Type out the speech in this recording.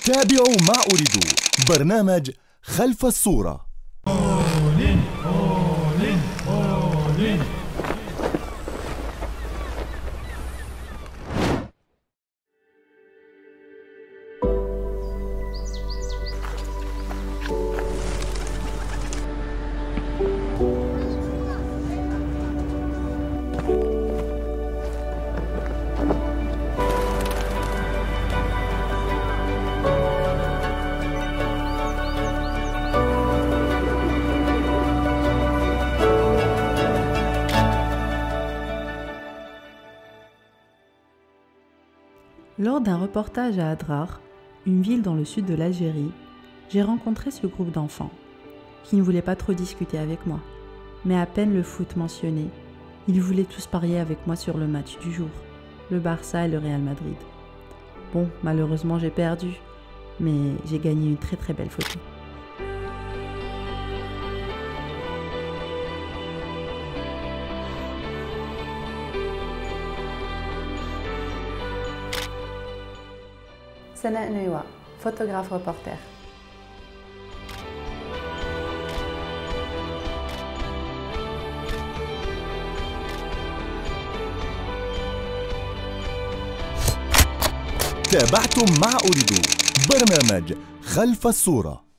تابعوا ما أريدوا برنامج خلف الصورة. Lors d'un reportage à Adrar, une ville dans le sud de l'Algérie, j'ai rencontré ce groupe d'enfants qui ne voulaient pas trop discuter avec moi. Mais à peine le foot mentionné, ils voulaient tous parier avec moi sur le match du jour, le Barça et le Real Madrid. Bon, malheureusement j'ai perdu, mais j'ai gagné une très très belle photo. Sana Nouiwa, photographe reporter. تابعتم ما أريدوا برنامج خلف الصورة.